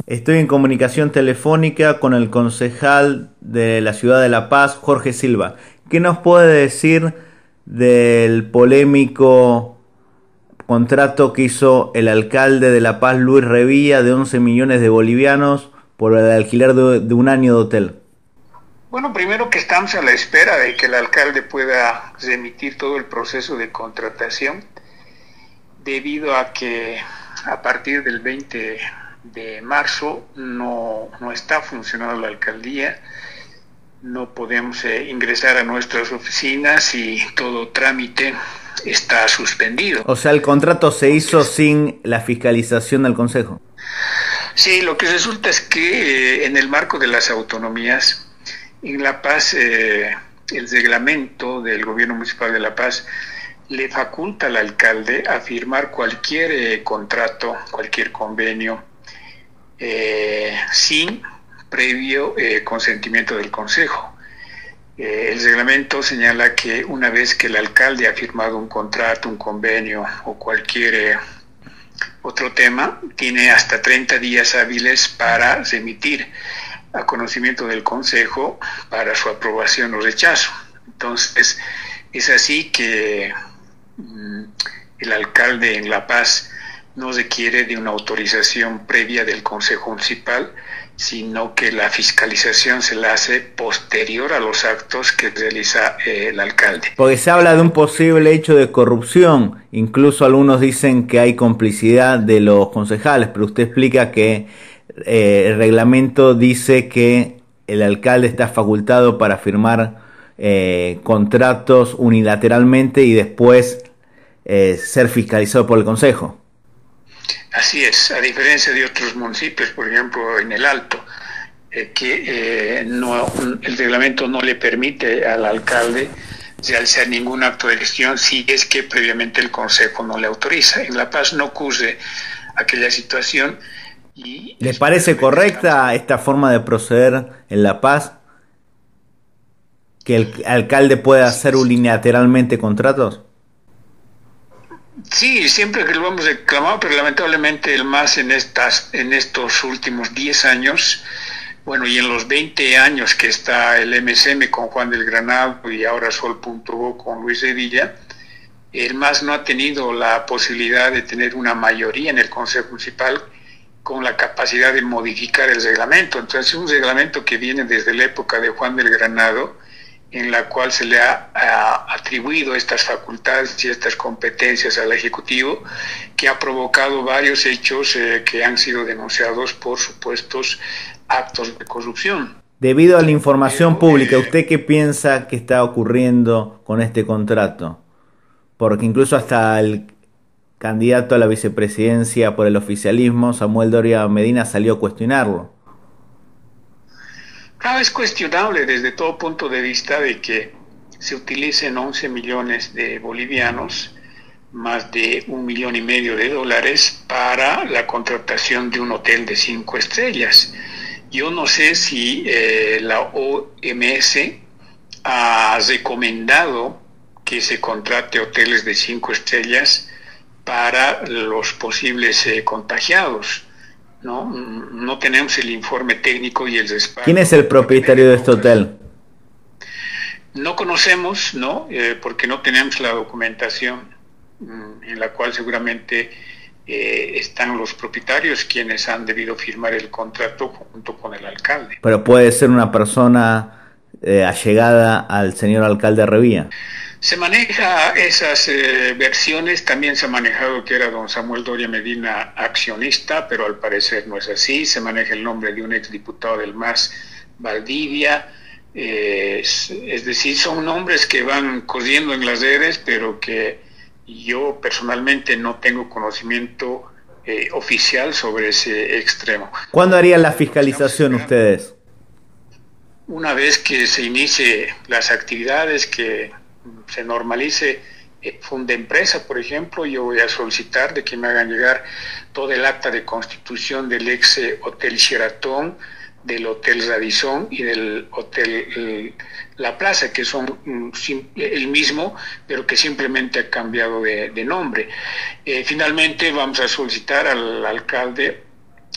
Estoy en comunicación telefónica con el concejal de la ciudad de La Paz, Jorge Silva. ¿Qué nos puede decir del polémico contrato que hizo el alcalde de La Paz, Luis Revilla, de 11 millones de bolivianos por el alquiler de un año de hotel? Bueno, primero que estamos a la espera de que el alcalde pueda remitir todo el proceso de contratación, debido a que a partir del 20 de marzo no está funcionando la alcaldía, no podemos ingresar a nuestras oficinas y todo trámite está suspendido. O sea, el contrato se hizo sin la fiscalización del Consejo. Sí, lo que resulta es que en el marco de las autonomías, en La Paz, el reglamento del gobierno municipal de La Paz le faculta al alcalde a firmar cualquier contrato, cualquier convenio, sin previo consentimiento del Consejo. El reglamento señala que una vez que el alcalde ha firmado un contrato, un convenio o cualquier otro tema, tiene hasta 30 días hábiles para remitir a conocimiento del Consejo para su aprobación o rechazo. Entonces, es así que el alcalde en La Paz no requiere de una autorización previa del Consejo Municipal, sino que la fiscalización se la hace posterior a los actos que realiza el alcalde. Porque se habla de un posible hecho de corrupción, incluso algunos dicen que hay complicidad de los concejales, pero usted explica que el reglamento dice que el alcalde está facultado para firmar contratos unilateralmente y después ser fiscalizado por el Consejo. Así es, a diferencia de otros municipios, por ejemplo en el Alto, que el reglamento no le permite al alcalde realizar ningún acto de gestión si es que previamente el Consejo no le autoriza. En La Paz no ocurre aquella situación. ¿Les parece correcta esta forma de proceder en La Paz? ¿Que el alcalde pueda hacer unilateralmente contratos? Sí, siempre que lo hemos reclamado, pero lamentablemente el MAS en estos últimos 10 años, bueno, y en los 20 años que está el MSM con Juan del Granado y ahora Sol.go con Luis Revilla, el MAS no ha tenido la posibilidad de tener una mayoría en el Consejo Municipal con la capacidad de modificar el reglamento. Entonces, un reglamento que viene desde la época de Juan del Granado, en la cual se le ha atribuido estas facultades y estas competencias al Ejecutivo, que ha provocado varios hechos que han sido denunciados por supuestos actos de corrupción. Debido a la información pública, ¿usted qué piensa que está ocurriendo con este contrato? Porque incluso hasta el candidato a la vicepresidencia por el oficialismo, Samuel Doria Medina, salió a cuestionarlo. Es cuestionable desde todo punto de vista de que se utilicen 11 millones de bolivianos, más de $1,5 millones para la contratación de un hotel de 5 estrellas. Yo no sé si la OMS ha recomendado que se contrate hoteles de 5 estrellas para los posibles contagiados. No tenemos el informe técnico y el respaldo. ¿Quién es el propietario de este hotel? No conocemos, porque no tenemos la documentación en la cual seguramente están los propietarios quienes han debido firmar el contrato junto con el alcalde. Pero puede ser una persona allegada al señor alcalde Revilla. Se maneja esas versiones, también se ha manejado que era don Samuel Doria Medina accionista, pero al parecer no es así. Se maneja el nombre de un exdiputado del MAS, Valdivia, es decir, son nombres que van corriendo en las redes, pero que yo personalmente no tengo conocimiento oficial sobre ese extremo. ¿Cuándo harían la fiscalización ustedes? Una vez que se inicie las actividades, que se normalice Fundempresa, por ejemplo, yo voy a solicitar de que me hagan llegar todo el acta de constitución del ex Hotel Sheraton, del Hotel Radisson y del Hotel La Plaza, que son el mismo, pero que simplemente ha cambiado de nombre. Finalmente vamos a solicitar al alcalde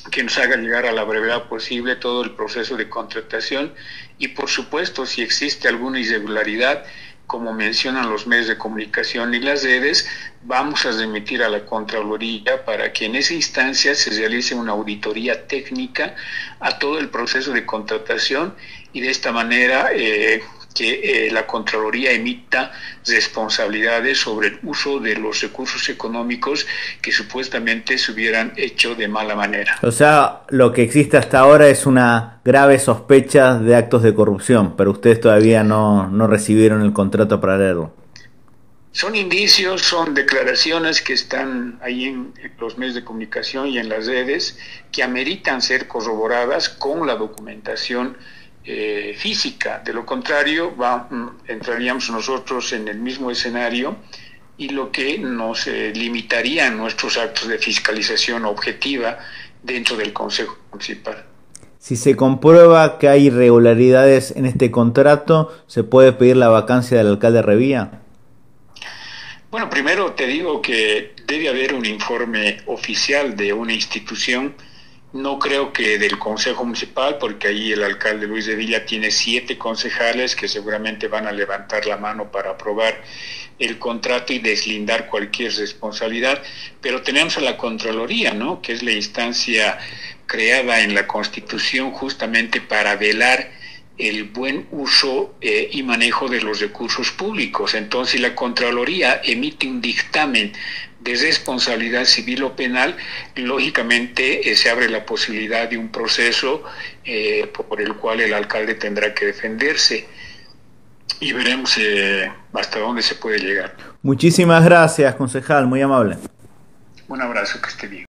que nos haga llegar a la brevedad posible todo el proceso de contratación y, por supuesto, si existe alguna irregularidad, como mencionan los medios de comunicación y las redes, vamos a remitir a la Contraloría para que en esa instancia se realice una auditoría técnica a todo el proceso de contratación y de esta manera que la Contraloría emita responsabilidades sobre el uso de los recursos económicos que supuestamente se hubieran hecho de mala manera. O sea, lo que existe hasta ahora es una grave sospecha de actos de corrupción, pero ustedes todavía no recibieron el contrato para leerlo. Son indicios, son declaraciones que están ahí en los medios de comunicación y en las redes que ameritan ser corroboradas con la documentación física. De lo contrario, entraríamos nosotros en el mismo escenario y lo que nos limitaría en nuestros actos de fiscalización objetiva dentro del Consejo Municipal. Si se comprueba que hay irregularidades en este contrato, ¿se puede pedir la vacancia del alcalde Revilla? Bueno, primero te digo que debe haber un informe oficial de una institución. No creo que del Consejo Municipal, porque ahí el alcalde Luis Revilla tiene 7 concejales que seguramente van a levantar la mano para aprobar el contrato y deslindar cualquier responsabilidad, pero tenemos a la Contraloría, ¿no?, que es la instancia creada en la Constitución justamente para velar el buen uso y manejo de los recursos públicos. Entonces, la Contraloría emite un dictamen de responsabilidad civil o penal, lógicamente se abre la posibilidad de un proceso por el cual el alcalde tendrá que defenderse y veremos hasta dónde se puede llegar. Muchísimas gracias, concejal, muy amable. Un abrazo, que esté bien.